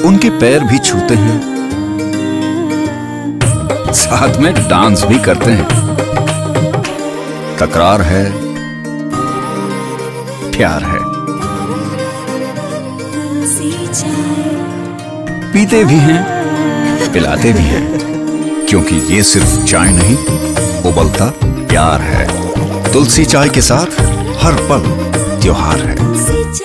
उनके पैर भी छूते हैं, साथ में डांस भी करते हैं। तकरार है, प्यार है, पीते भी हैं, पिलाते भी हैं, क्योंकि ये सिर्फ चाय नहीं, उबलता प्यार है। तुलसी चाय के साथ हर पल त्योहार है।